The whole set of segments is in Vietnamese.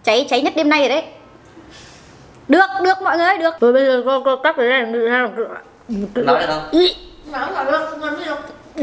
cháy nhất đêm nay rồi đấy. Được mọi người, được. Rồi bây giờ con cắt cái này như nào? Nói được không? Nói là được, làm gì đâu.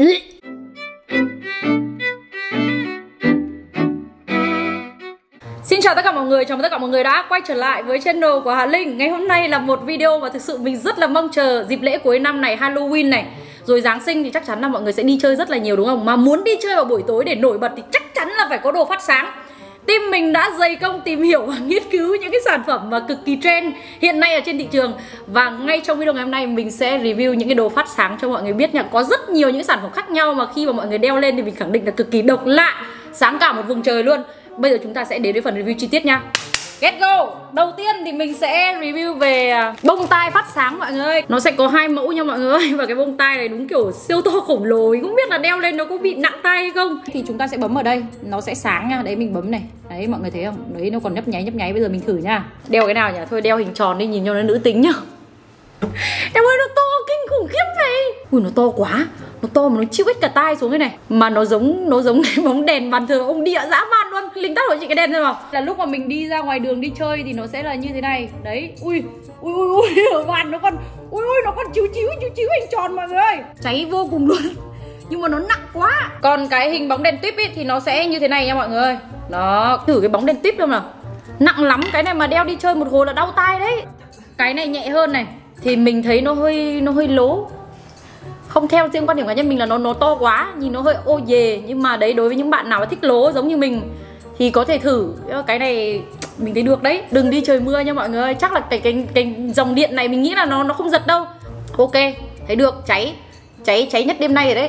Xin chào tất cả mọi người, chào mừng tất cả mọi người đã quay trở lại với channel của Hà Linh. Ngày hôm nay là một video mà thực sự mình rất là mong chờ. Dịp lễ cuối năm này, Halloween này, rồi Giáng sinh thì chắc chắn là mọi người sẽ đi chơi rất là nhiều đúng không? Mà muốn đi chơi vào buổi tối để nổi bật thì chắc chắn là phải có đồ phát sáng. Team mình đã dày công tìm hiểu và nghiên cứu những cái sản phẩm mà cực kỳ trend hiện nay ở trên thị trường. Và ngay trong video ngày hôm nay mình sẽ review những cái đồ phát sáng cho mọi người biết nha. Có rất nhiều những cái sản phẩm khác nhau mà khi mà mọi người đeo lên thì mình khẳng định là cực kỳ độc lạ, sáng cả một vùng trời luôn. Bây giờ chúng ta sẽ đến với phần review chi tiết nha. Let's go! Đầu tiên thì mình sẽ review về bông tai phát sáng mọi người. Nó sẽ có 2 mẫu nha mọi người. Và cái bông tai này đúng kiểu siêu to khổng lồ. Mình không biết là đeo lên nó có bị nặng tay hay không. Thì chúng ta sẽ bấm ở đây, nó sẽ sáng nha. Đấy mình bấm này. Đấy mọi người thấy không? Đấy nó còn nhấp nháy. Bây giờ mình thử nha. Đeo cái nào nhỉ? Thôi đeo hình tròn đi nhìn cho nó nữ tính nhá. Em ơi nó to kinh khủng khiếp vậy. Ui nó to quá. Nó to mà nó chịu hết cả tai xuống cái này. Mà nó giống cái bóng đèn bàn thờ ông địa dã man luôn. Linh tắt hộ chị cái đèn rồi mà. Là lúc mà mình đi ra ngoài đường đi chơi thì nó sẽ là như thế này. Đấy. Ui ở bàn nó còn nó còn chiếu hình tròn mọi người ơi. Cháy vô cùng luôn. Nhưng mà nó nặng quá. Còn cái hình bóng đèn tuyếp ấy thì nó sẽ như thế này nha mọi người. Đó, thử cái bóng đèn tuyếp xem nào. Nặng lắm, cái này mà đeo đi chơi một hồi là đau tai đấy. Cái này nhẹ hơn này thì mình thấy nó hơi lố. Không theo riêng quan điểm cá nhân mình là nó to quá, nhìn nó hơi ô dề. Nhưng mà đấy đối với những bạn nào mà thích lố giống như mình thì có thể thử. Cái này mình thấy được đấy. Đừng đi trời mưa nha mọi người. Chắc là cái dòng điện này mình nghĩ là nó không giật đâu. Ok, thấy được, cháy nhất đêm nay rồi đấy.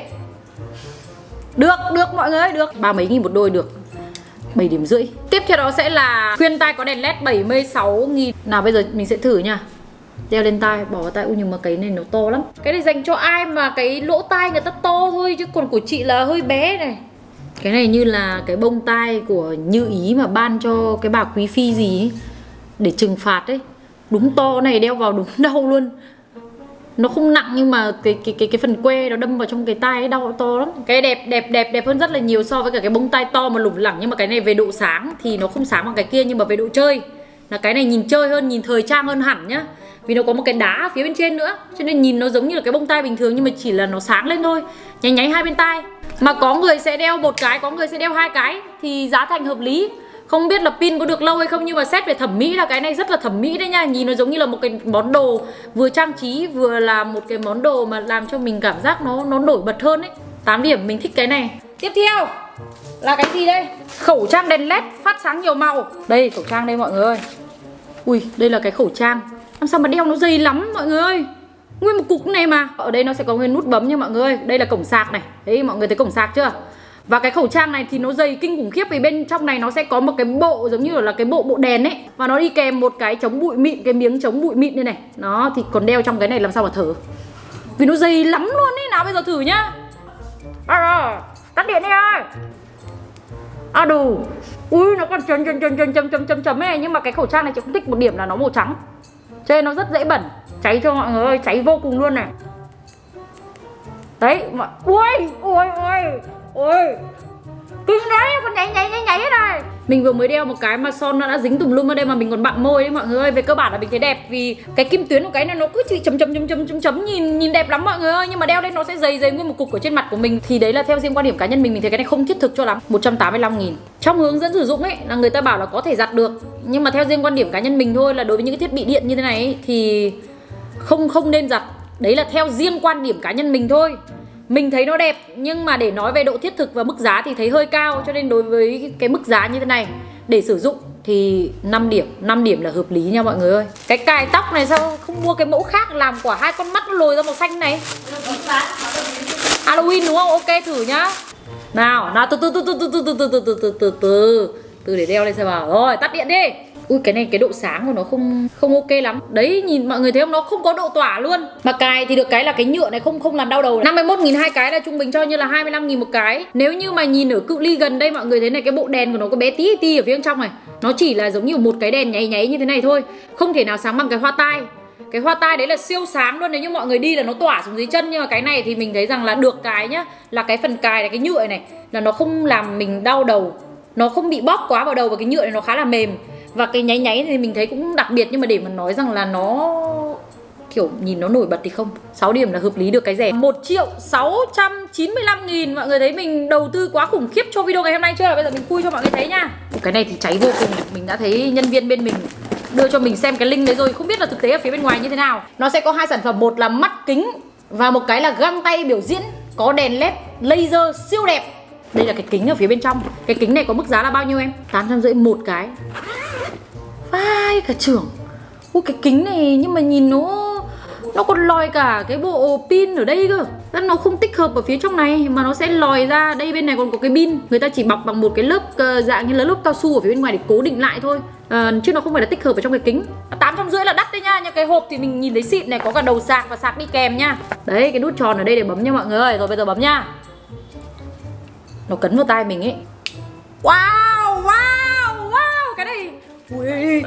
Được mọi người, được. 30 mấy nghìn một đôi được. 7,5 điểm. Tiếp theo đó sẽ là khuyên tai có đèn led 76.000. Nào bây giờ mình sẽ thử nha. Đeo lên tai, bỏ vào tai. Nhưng mà cái này nó to lắm. Cái này dành cho ai mà cái lỗ tai người ta to thôi. Chứ còn của chị là hơi bé này. Cái này như là cái bông tai của Như Ý mà ban cho cái bà quý phi gì ấy, để trừng phạt ấy. Đúng to này, đeo vào đúng đau luôn. Nó không nặng nhưng mà cái phần que nó đâm vào trong cái tai ấy đau to lắm. Cái đẹp hơn rất là nhiều so với cả cái bông tai to mà lủng lẳng. Nhưng mà cái này về độ sáng thì nó không sáng bằng cái kia. Nhưng mà về độ chơi là cái này nhìn chơi hơn, nhìn thời trang hơn hẳn nhá. Vì nó có một cái đá ở phía bên trên nữa. Cho nên nhìn nó giống như là cái bông tai bình thường. Nhưng mà chỉ là nó sáng lên thôi. Nháy hai bên tai. Mà có người sẽ đeo một cái, có người sẽ đeo 2 cái. Thì giá thành hợp lý. Không biết là pin có được lâu hay không. Nhưng mà xét về thẩm mỹ là cái này rất là thẩm mỹ đấy nha. Nhìn nó giống như là một cái món đồ vừa trang trí vừa là một cái món đồ mà làm cho mình cảm giác nó nổi bật hơn ấy. 8 điểm, mình thích cái này. Tiếp theo là cái gì đây? Khẩu trang đèn led phát sáng nhiều màu. Đây khẩu trang đây mọi người ơi. Ui đây là cái khẩu trang. Làm sao mà đeo nó dày lắm mọi người ơi. Nguyên một cục này mà. Ở đây nó sẽ có cái nút bấm nha mọi người. Đây là cổng sạc này. Đấy mọi người thấy cổng sạc chưa? Và cái khẩu trang này thì nó dày kinh khủng khiếp. Vì bên trong này nó sẽ có một cái bộ giống như là cái bộ đèn ấy. Và nó đi kèm một cái chống bụi mịn. Cái miếng chống bụi mịn đây này. Nó thì còn đeo trong cái này làm sao mà thở. Vì nó dày lắm luôn ấy. Nào bây giờ thử nhá. Tắt điện đi ơi. Đủ. Ui nó còn chấm này. Nhưng mà cái khẩu trang này chị không thích một điểm là nó màu trắng. Cho nên nó rất dễ bẩn. Cháy cho mọi người ơi, cháy vô cùng luôn này. Đấy, ui kinh đấy, còn nháy hết này. Mình vừa mới đeo một cái mà son nó đã dính tùm lum ở đây mà mình còn bặm môi đấy mọi người ơi. Về cơ bản là mình thấy đẹp vì cái kim tuyến của cái này nó cứ chỉ chấm nhìn đẹp lắm mọi người ơi. Nhưng mà đeo lên nó sẽ dày nguyên một cục ở trên mặt của mình. Thì đấy là theo riêng quan điểm cá nhân mình thấy cái này không thiết thực cho lắm. 185.000. Trong hướng dẫn sử dụng ấy là người ta bảo là có thể giặt được. Nhưng mà theo riêng quan điểm cá nhân mình thôi là đối với những cái thiết bị điện như thế này ấy, thì không nên giặt. Đấy là theo riêng quan điểm cá nhân mình thôi. Mình thấy nó đẹp nhưng mà để nói về độ thiết thực và mức giá thì thấy hơi cao. Cho nên đối với cái mức giá như thế này để sử dụng thì 5 điểm là hợp lý nha mọi người ơi. Cái cài tóc này sao không mua cái mẫu khác làm quả 2 con mắt nó lồi ra màu xanh này. Halloween đúng không? Ok thử nhá. Nào từ để đeo lên xem vào. Rồi tắt điện đi. Ui cái này cái độ sáng của nó không ok lắm. Đấy nhìn mọi người thấy không, nó không có độ tỏa luôn. Mà cài thì được cái là cái nhựa này không làm đau đầu. 51.000 2 cái là trung bình cho như là 25.000 một cái. Nếu như mà nhìn ở cự ly gần đây mọi người thấy này, cái bộ đèn của nó có bé tí ở phía bên trong này. Nó chỉ là giống như một cái đèn nháy như thế này thôi. Không thể nào sáng bằng cái hoa tai. Cái hoa tai đấy là siêu sáng luôn. Nếu như mọi người đi là nó tỏa xuống dưới chân. Nhưng mà cái này thì mình thấy rằng là được cái nhá, là cái phần cài này, cái nhựa này là nó không làm mình đau đầu. Nó không bị bóp quá vào đầu và cái nhựa này nó khá là mềm. Và cái nháy nháy thì mình thấy cũng đặc biệt, nhưng mà để mà nói rằng là nó kiểu nhìn nó nổi bật thì không. 6 điểm là hợp lý được cái rẻ. 1.695.000. Mọi người thấy mình đầu tư quá khủng khiếp cho video ngày hôm nay chưa? Bây giờ mình khui cho mọi người thấy nha. Cái này thì cháy vô cùng. Mình đã thấy nhân viên bên mình đưa cho mình xem cái link đấy rồi, không biết là thực tế ở phía bên ngoài như thế nào. Nó sẽ có 2 sản phẩm, một là mắt kính và một cái là găng tay biểu diễn có đèn led laser siêu đẹp. Đây là cái kính ở phía bên trong. Cái kính này có mức giá là bao nhiêu em? 850 một cái. Vai cả trưởng. Ui cái kính này nhưng mà nhìn nó còn lòi cả cái bộ pin ở đây cơ. Nó không tích hợp ở phía trong này mà nó sẽ lòi ra. Đây bên này còn có cái pin. Người ta chỉ bọc bằng một cái lớp dạng như là lớp cao su ở phía bên ngoài để cố định lại thôi. Chứ nó không phải là tích hợp ở trong cái kính. 850 là đắt đấy nha. Nhưng cái hộp thì mình nhìn thấy xịn này, có cả đầu sạc và sạc đi kèm nha. Đấy cái nút tròn ở đây để bấm nha mọi người ơi. Rồi bây giờ bấm nha. Nó cấn vào tai mình ấy. Wow, wow, wow. Cái này ui.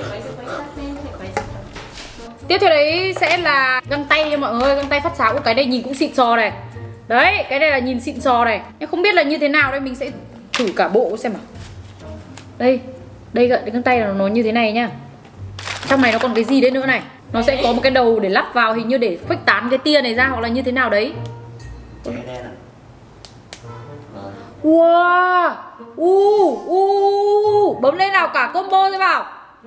Tiếp theo đấy sẽ là găng tay nha mọi người. Găng tay phát sáng. Cái này nhìn cũng xịn sò này. Đấy, cái này là nhìn xịn sò này. Nhưng không biết là như thế nào đây. Mình sẽ thử cả bộ xem nào. Đây, đây cái găng tay là nó như thế này nhá. Trong này nó còn cái gì đấy nữa này. Nó sẽ có một cái đầu để lắp vào, hình như để khuếch tán cái tia này ra hoặc là như thế nào đấy. Wow. Bấm lên nào, cả combo xem vào.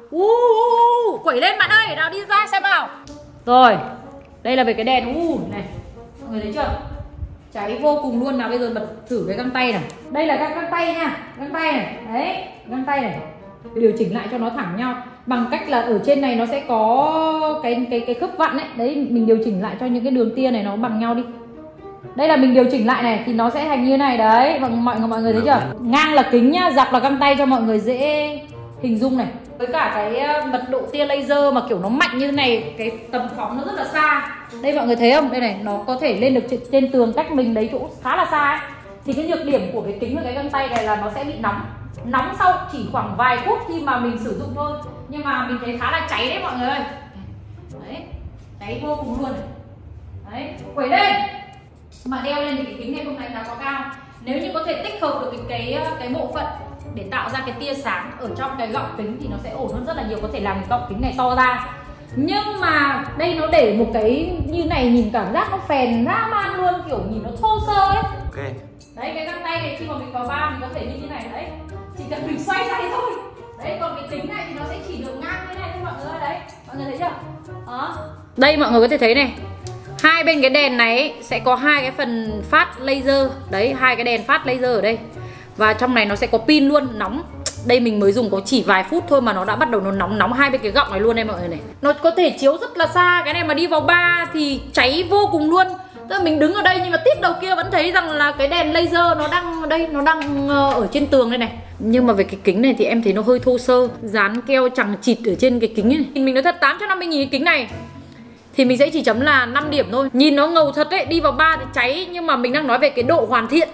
Quẩy lên bạn ơi, nào đi ra xem nào. Rồi, đây là về cái đèn này. Mọi người thấy chưa? Cháy vô cùng luôn. Nào bây giờ bật thử cái găng tay này. Đây là găng tay nha. Găng tay này. Đấy, găng tay này. Điều chỉnh lại cho nó thẳng nhau bằng cách là ở trên này nó sẽ có cái khớp vặn ấy. Đấy, mình điều chỉnh lại cho những cái đường tia này nó bằng nhau đi. Đây là mình điều chỉnh lại này thì nó sẽ thành như này đấy. Và mọi người thấy chưa? Ngang là kính nhá, dọc là găng tay cho mọi người dễ hình dung này. Với cả cái mật độ tia laser mà kiểu nó mạnh như thế này, cái tầm phóng nó rất là xa. Đây mọi người thấy không? Đây này, nó có thể lên được trên tường cách mình đấy chỗ khá là xa ấy. Thì cái nhược điểm của cái kính và cái găng tay này là nó sẽ bị nóng. Nóng sau chỉ khoảng vài phút khi mà mình sử dụng thôi. Nhưng mà mình thấy khá là cháy đấy mọi người ơi. Đấy, cháy vô cùng luôn này. Đấy, quẩy lên. Mà đeo lên thì cái kính này không đánh giá quá cao. Nếu như có thể tích hợp được cái bộ phận để tạo ra cái tia sáng ở trong cái gọng kính thì nó sẽ ổn hơn rất là nhiều, có thể làm cái gọng kính này to ra. Nhưng mà đây nó để một cái như này nhìn cảm giác nó phèn dã man luôn, kiểu nhìn nó thô sơ ấy. Okay. Đấy cái găng tay này khi mà mình vào ba mình có thể như thế này đấy, chỉ cần mình xoay ra thôi. Đấy còn cái kính này thì nó sẽ chỉ được ngang thế này thôi mọi người ơi. Đấy mọi người thấy chưa? Đó. Đây mọi người có thể thấy này, hai bên cái đèn này ấy, sẽ có hai cái phần phát laser. Đấy, hai cái đèn phát laser ở đây. Và trong này nó sẽ có pin luôn, nóng. Đây mình mới dùng có chỉ vài phút thôi mà nó đã bắt đầu nó nóng hai bên cái gọng này luôn đây mọi người này. Nó có thể chiếu rất là xa. Cái này mà đi vào bar thì cháy vô cùng luôn. Tức là mình đứng ở đây nhưng mà tiếp đầu kia vẫn thấy rằng là cái đèn laser nó đang ở đây, nó đang ở trên tường đây này. Nhưng mà về cái kính này thì em thấy nó hơi thô sơ, dán keo chằng chịt ở trên cái kính này. Mình nói thật 850.000 cái kính này thì mình sẽ chỉ chấm là 5 điểm thôi. Nhìn nó ngầu thật đấy, đi vào bar thì cháy. Nhưng mà mình đang nói về cái độ hoàn thiện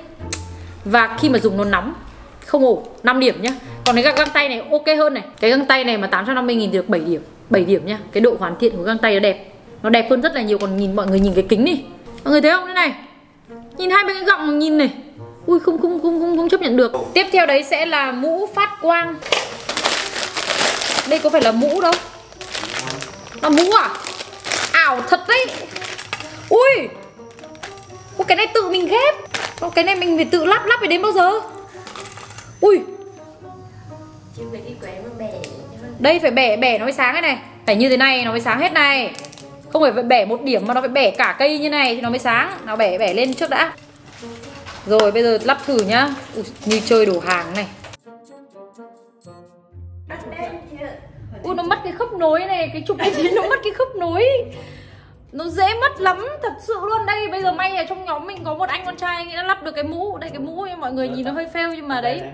và khi mà dùng nó nóng không ổn, 5 điểm nhá. Còn cái găng tay này ok hơn này. Cái găng tay này mà 850.000 thì được 7 điểm. 7 điểm nhá. Cái độ hoàn thiện của găng tay nó đẹp. Nó đẹp hơn rất là nhiều. Còn mọi người nhìn cái kính đi. Mọi người thấy không? Thế này. Nhìn hai bên cái gọng nhìn này. Ui không chấp nhận được. Tiếp theo đấy sẽ là mũ phát quang. Đây có phải là mũ đâu. Là mũ à? Ảo thật đấy. Ui. Cái này tự mình ghép. Cái này mình phải tự lắp phải đến bao giờ? Ui. Đây phải bẻ nó mới sáng cái này. Phải như thế này nó mới sáng hết này. Không phải bẻ một điểm mà nó phải bẻ cả cây như này thì nó mới sáng. Nào bẻ lên trước đã. Rồi bây giờ lắp thử nhá. Ui, như chơi đồ hàng này. Ui nó mất cái khớp nối này. Cái chụp này thì nó mất cái khớp nối. Nó dễ mất lắm, thật sự luôn. Đây bây giờ may ở trong nhóm mình có một anh con trai, anh đã lắp được cái mũ. Đây cái mũ mọi người nhìn nó hơi fail nhưng mà đấy,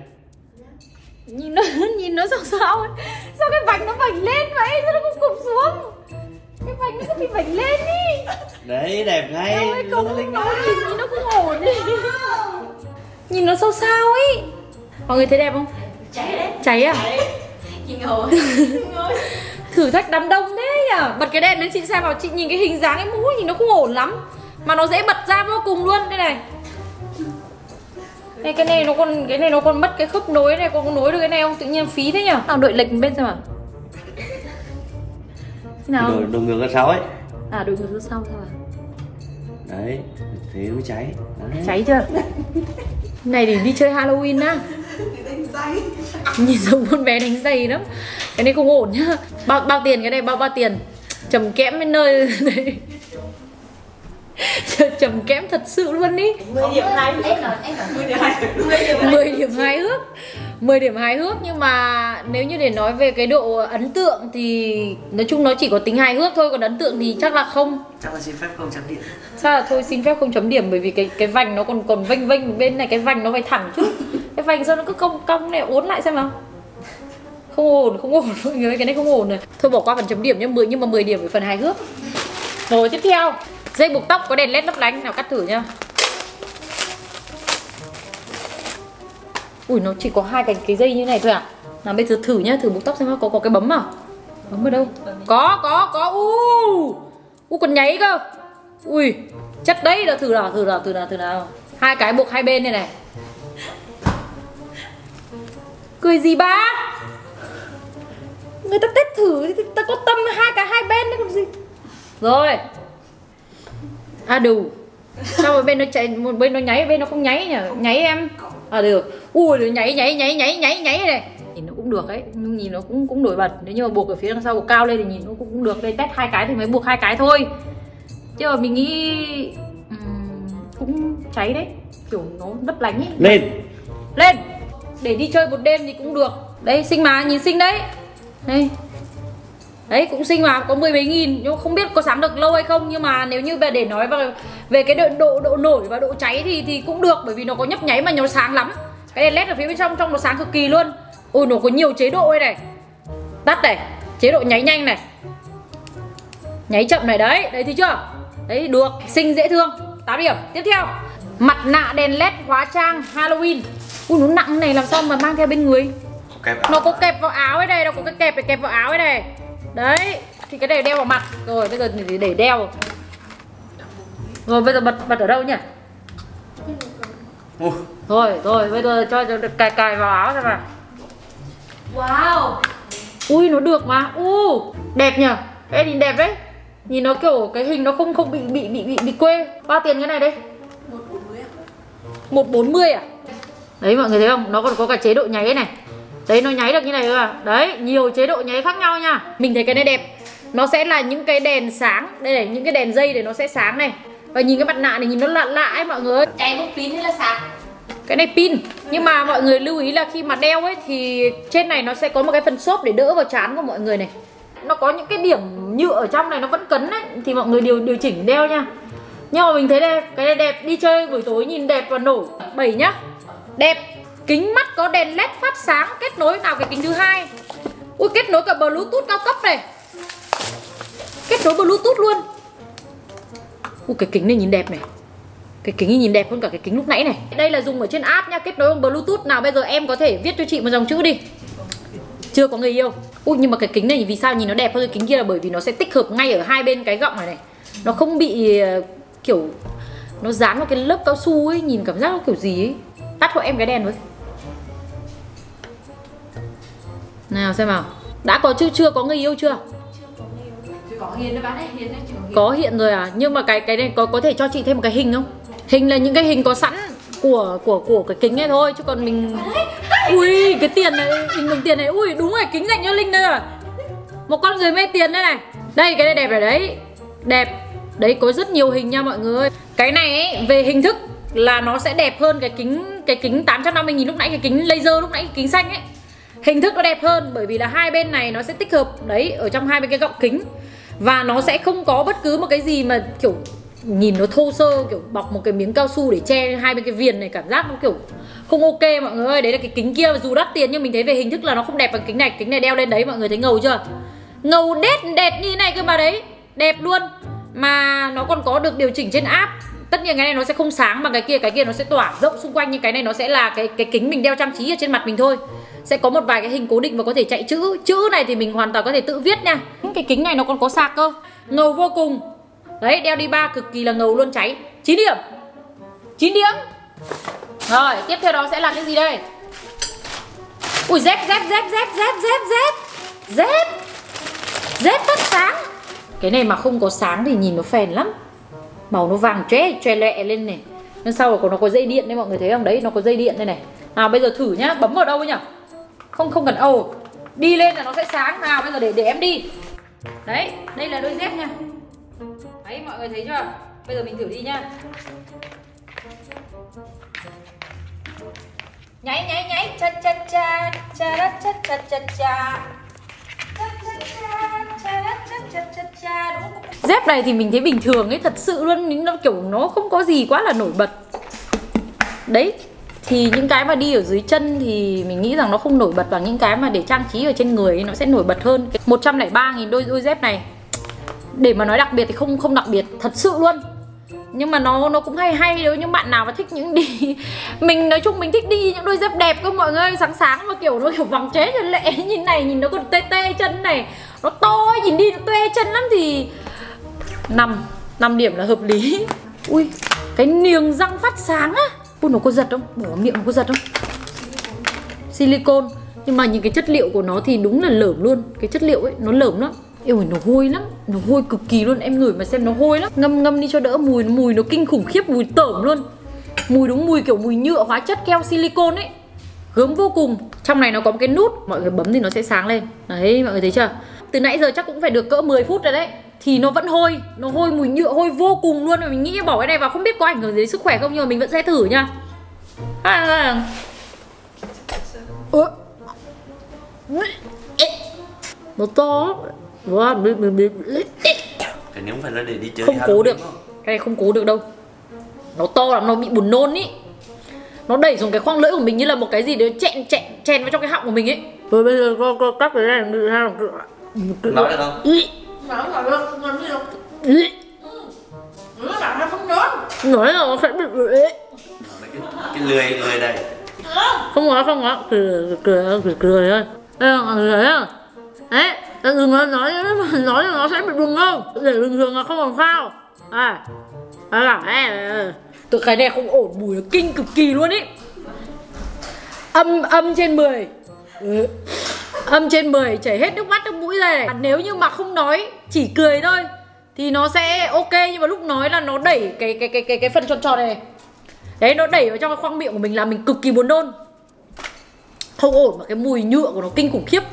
nhìn nó sao ấy. Sao cái vành nó vành lên vậy, sao nó không cụp xuống. Cái vành nó cứ bị vành lên đi. Đấy đẹp ngay. Không nhìn nó không ổn đi. Nhìn nó sao ấy. Mọi người thấy đẹp không? Cháy đấy. Cháy à? Chị ngồi. Thử thách đám đông thế nhỉ. Bật cái đèn lên chị xem vào, chị nhìn cái hình dáng cái mũ nhìn nó không ổn lắm. Mà nó dễ bật ra vô cùng luôn. Đây này. Cái này nó còn mất cái khớp nối này, con có nối được cái này không? Tự nhiên phí thế nhỉ? Nào đợi lệch bên xem à? Nào? Đổi ngược ra sau ấy. À đổi ngược ra sau sao à? Đấy, thế mới cháy. Đấy. Cháy chưa? Này để đi chơi Halloween á. Nhìn giống con bé đánh giày lắm. Cái này không ổn nhá. Bao tiền cái này bao tiền? Trầm kẽm bên nơi đấy. Trầm kẽm thật sự luôn ý. 10 điểm hài hước. 10 điểm hài hước. 10 điểm hài hước, nhưng mà nếu như để nói về cái độ ấn tượng thì nói chung nó chỉ có tính hài hước thôi, còn ấn tượng thì chắc là không. Chắc là xin phép không chấm điểm. Sao là thôi xin phép không chấm điểm, bởi vì cái vành nó còn vênh vênh bên này, cái vành nó phải thẳng chứ. Cái vành sao nó cứ cong này, uốn lại xem nào. Không ổn mọi người, cái này không ổn rồi. Thôi bỏ qua phần chấm điểm nhá, nhưng mà 10 điểm về phần hài hước. Rồi tiếp theo, dây buộc tóc có đèn led lấp lánh, nào cắt thử nhá. Ui, nó chỉ có hai cái dây như này thôi à? Nào bây giờ thử nhá, thử buộc tóc xem có cái bấm à? Bấm ở đâu? Có. Còn nháy cơ. Ui, chất đấy, là thử nào. Hai cái buộc hai bên này này. Cười gì ba? Người ta test thử thì ta có tâm hai bên đấy còn gì. Rồi. À đủ. Sao một bên nó chạy, một bên nó nháy, bên nó không nháy nhỉ? Nháy em. À được. Ui, nháy này. Nhìn nó cũng được đấy, nhưng nhìn nó cũng nổi bật. Nếu như mà buộc ở phía đằng sau buộc cao lên thì nhìn nó cũng được. Đây test hai cái thì mới buộc hai cái thôi. Chứ mà mình nghĩ cũng cháy đấy, kiểu nó lấp lánh ấy. Lên. Để đi chơi một đêm thì cũng được. Đấy xinh mà, nhìn xinh đấy. Đây. Đấy cũng xinh mà, có 10 mấy nghìn. Nhưng không biết có sáng được lâu hay không. Nhưng mà nếu như để nói về cái độ nổi và độ cháy thì cũng được. Bởi vì nó có nhấp nháy mà nó sáng lắm. Cái đèn led ở phía bên trong nó sáng cực kỳ luôn. Ôi nó có nhiều chế độ đây này. Tắt này, chế độ nháy nhanh này, nháy chậm này, đấy thấy chưa? Đấy được, xinh dễ thương. 8 điểm. Tiếp theo, mặt nạ đèn led hóa trang Halloween. Ui nó nặng này, làm sao mà mang theo bên người? Nó có kẹp vào áo ấy này, nó có cái kẹp để kẹp vào áo ấy này. Đấy, thì cái này đeo vào mặt. Rồi bây giờ thì để đeo. Rồi bây giờ bật ở đâu nhỉ? Rồi bây giờ cho cài vào áo xem nào. Wow. Ui nó được mà. Đẹp nhỉ? Cái nhìn đẹp đấy. Nhìn nó kiểu cái hình nó không bị quê. Bao tiền cái này đây? 140 à? Đấy mọi người thấy không? Nó còn có cả chế độ nháy này. Đấy nó nháy được như này cơ à. Đấy, nhiều chế độ nháy khác nhau nha. Mình thấy cái này đẹp. Nó sẽ là những cái đèn sáng. Đây này, những cái đèn dây để nó sẽ sáng này. Và nhìn cái mặt nạ này nhìn nó lạ lạ ấy mọi người. Chạy một pin hay là sạc? Cái này pin. Nhưng mà mọi người lưu ý là khi mà đeo ấy thì trên này nó sẽ có một cái phần xốp để đỡ vào trán của mọi người này. Nó có những cái điểm nhựa ở trong này nó vẫn cấn ấy, thì mọi người điều chỉnh đeo nha. Nhưng mà mình thấy đây, cái này đẹp, đi chơi buổi tối nhìn đẹp và nổi. 7 nhá. Đẹp. Kính mắt có đèn led phát sáng, kết nối nào cái kính thứ hai. Ui kết nối cả Bluetooth cao cấp này. Kết nối Bluetooth luôn. Ui cái kính này nhìn đẹp này. Cái kính này nhìn đẹp hơn cả cái kính lúc nãy này. Đây là dùng ở trên app nha, kết nối bằng Bluetooth. Nào bây giờ em có thể viết cho chị một dòng chữ đi. Chưa có người yêu. Ui nhưng mà cái kính này vì sao nhìn nó đẹp hơn cái kính kia là bởi vì nó sẽ tích hợp ngay ở hai bên cái gọng này này. Nó không bị kiểu nó dán vào cái lớp cao su ấy, nhìn cảm giác nó kiểu gì ấy. Tắt hộ em cái đèn với. Nào xem nào. Đã có chưa có người yêu chưa? Có hiện đấy bạn ấy, hiện đấy. Có hiện rồi à? Nhưng mà cái này có thể cho chị thêm một cái hình không? Hình là những cái hình có sẵn của cái kính này thôi chứ còn mình. Ui cái tiền này, hình đồng tiền này. Ui đúng rồi, kính dành cho Linh đây à. Một con người mê tiền đây này. Đây cái này đẹp này đấy. Đẹp. Đấy có rất nhiều hình nha mọi người. Cái này ấy, về hình thức là nó sẽ đẹp hơn cái kính 850.000 lúc nãy, cái kính laser lúc nãy, cái kính xanh ấy. Hình thức nó đẹp hơn bởi vì là hai bên này nó sẽ tích hợp đấy ở trong hai bên cái gọng kính. Và nó sẽ không có bất cứ một cái gì mà kiểu nhìn nó thô sơ, kiểu bọc một cái miếng cao su để che hai bên cái viền này, cảm giác nó kiểu không ok mọi người ơi. Đấy là cái kính kia dù đắt tiền nhưng mình thấy về hình thức là nó không đẹp bằng kính này. Kính này đeo lên đấy mọi người thấy ngầu chưa? Ngầu đét như thế này cơ mà đấy. Đẹp luôn. Mà nó còn có được điều chỉnh trên app. Tất nhiên cái này nó sẽ không sáng bằng cái kia nó sẽ tỏa rộng xung quanh, nhưng cái này nó sẽ là cái kính mình đeo trang trí ở trên mặt mình thôi. Sẽ có một vài cái hình cố định và có thể chạy chữ. Chữ này thì mình hoàn toàn có thể tự viết nha. Cái kính này nó còn có sạc cơ. Ngầu vô cùng. Đấy, đeo đi ba cực kỳ là ngầu luôn, cháy. 9 điểm. 9 điểm. Rồi, tiếp theo đó sẽ là cái gì đây? Ui, dép phát sáng. Cái này mà không có sáng thì nhìn nó phèn lắm. Màu nó vàng choe lẹ lên này. Nên sau nó có dây điện đấy, mọi người thấy không? Đấy, nó có dây điện đây này. Nào bây giờ thử nhá, bấm vào đâu nhỉ? Không cần đi lên là nó sẽ sáng. Nào bây giờ để em đi. Đấy, đây là đôi dép nha. Đấy, mọi người thấy chưa? Bây giờ mình thử đi nhá. Nháy cha cha cha cha cha cha cha cha cha. Dép này thì mình thấy bình thường ấy, thật sự luôn, nó kiểu nó không có gì quá là nổi bật. Đấy, thì những cái mà đi ở dưới chân thì mình nghĩ rằng nó không nổi bật bằng những cái mà để trang trí ở trên người ấy, nó sẽ nổi bật hơn. 103.000 đôi dép này. Để mà nói đặc biệt thì không đặc biệt, thật sự luôn. Nhưng mà nó cũng hay nếu những bạn nào mà thích những đi mình nói chung mình thích đi những đôi dép đẹp cơ mọi người, sáng mà kiểu nó kiểu vàng chế cho lệ. Nhìn này, nhìn nó còn tê chân này, nó to, nhìn đi nó tê chân lắm thì 5 điểm là hợp lý. Ui, cái niềng răng phát sáng á. Ui, nó có giật không? Bỏ miệng nó có giật không? Silicone. Nhưng mà nhìn cái chất liệu của nó thì đúng là lởm luôn. Cái chất liệu ấy, nó lởm lắm. Ôi, nó hôi lắm, nó hôi cực kỳ luôn. Em ngửi mà xem, nó hôi lắm. Ngâm đi cho đỡ mùi nó kinh khủng khiếp, mùi tởm luôn. Mùi đúng mùi kiểu mùi nhựa hóa chất keo silicone ấy. Gớm vô cùng. Trong này nó có một cái nút, mọi người bấm thì nó sẽ sáng lên. Đấy, mọi người thấy chưa? Từ nãy giờ chắc cũng phải được cỡ 10 phút rồi đấy. Thì nó vẫn hôi, nó hôi mùi nhựa, hôi vô cùng luôn. Mà mình nghĩ bỏ cái này vào không biết có ảnh hưởng gì đến sức khỏe không, nhưng mà mình vẫn sẽ thử nha. Nó to. Cái nếu phải là để đi chơi không cố được. Cái này không cố được đâu. Nó to lắm, nó bị buồn nôn ý. Nó đẩy xuống cái khoang lưỡi của mình như là một cái gì đấy chèn vào trong cái họng của mình ấy. Rồi bây giờ có cắt cái này được không? Nói được không? Nói được, làm gì được. Nói là không nói. Nói là nó sẽ bị Cái lười đây. không có cười thôi. Đấy, đừng nói là nó sẽ bị bùng không? Để bình thường là không làm sao. Tụi cái này không ổn, mùi nó kinh cực kỳ luôn ý. Âm trên 10. Âm trên 10, chảy hết nước mắt nước mũi ra này. Nếu như mà không nói, chỉ cười thôi thì nó sẽ ok, nhưng mà lúc nói là nó đẩy cái phần tròn này. Đấy, nó đẩy vào trong cái khoang miệng của mình là mình cực kỳ buồn nôn. Không ổn, mà cái mùi nhựa của nó kinh khủng khiếp.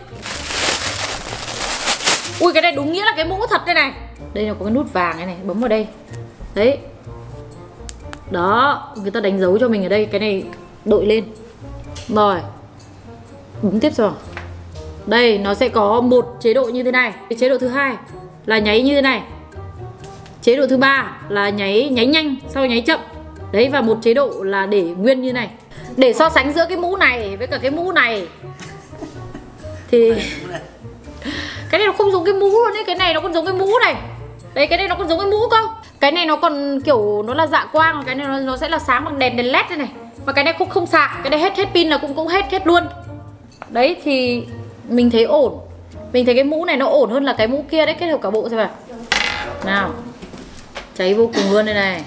Ui, cái này đúng nghĩa là cái mũ thật đây này. Đây là có cái nút vàng này này, bấm vào đây. Đấy. Đó, người ta đánh dấu cho mình ở đây. Cái này đội lên. Rồi. Bấm tiếp rồi. Đây, nó sẽ có một chế độ như thế này. Cái chế độ thứ hai là nháy như thế này. Chế độ thứ ba là nháy nhanh, sau nháy chậm. Đấy, và một chế độ là để nguyên như này. Để so sánh giữa cái mũ này với cả cái mũ này thì cái này nó không giống cái mũ luôn ấy. Cái này nó còn giống cái mũ này. Đấy, cái này nó còn giống cái mũ cơ. Cái này nó còn kiểu nó là dạ quang. Cái này nó sẽ là sáng bằng đèn led đây này. Và cái này không sạc. Cái này hết pin là cũng hết luôn. Đấy, thì mình thấy ổn. Mình thấy cái mũ này nó ổn hơn là cái mũ kia đấy. Kết hợp cả bộ xem nào. Cháy vô cùng luôn đây này.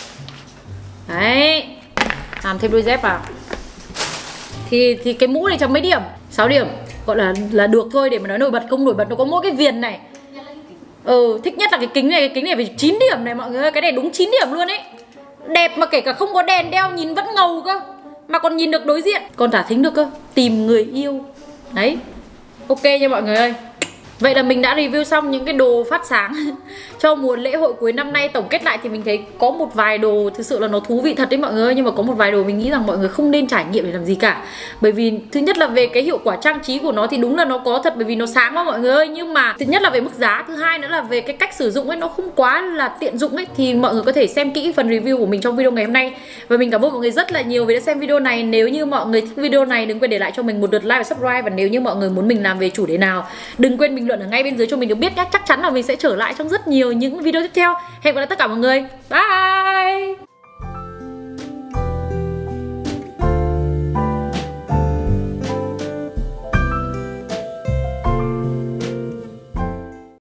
Đấy, làm thêm đôi dép vào. Thì cái mũ này cho mấy điểm? 6 điểm. Gọi là được thôi, để mà nói nổi bật không nổi bật. Nó có mỗi cái viền này. Thích nhất là cái kính này phải 9 điểm này mọi người ơi. Cái này đúng 9 điểm luôn ấy. Đẹp mà kể cả không có đèn đeo nhìn vẫn ngầu cơ. Mà còn nhìn được đối diện, còn thả thính được cơ. Tìm người yêu. Đấy, ok nha mọi người ơi. Vậy là mình đã review xong những cái đồ phát sáng cho mùa lễ hội cuối năm nay. Tổng kết lại thì mình thấy có một vài đồ thực sự là nó thú vị thật đấy mọi người ơi. Nhưng mà có một vài đồ mình nghĩ rằng mọi người không nên trải nghiệm để làm gì cả. Bởi vì thứ nhất là về cái hiệu quả trang trí của nó thì đúng là nó có thật, bởi vì nó sáng mà mọi người ơi. Nhưng mà thứ nhất là về mức giá, thứ hai nữa là về cái cách sử dụng ấy, nó không quá là tiện dụng ấy. Thì mọi người có thể xem kỹ phần review của mình trong video ngày hôm nay. Và mình cảm ơn mọi người rất là nhiều vì đã xem video này. Nếu như mọi người thích video này, đừng quên để lại cho mình một lượt like và subscribe. Và nếu như mọi người muốn mình làm về chủ đề nào, đừng quên bình luận ở ngay bên dưới cho mình được biết nhé. Chắc chắn là mình sẽ trở lại trong rất nhiều những video tiếp theo. Hẹn gặp lại tất cả mọi người. Bye.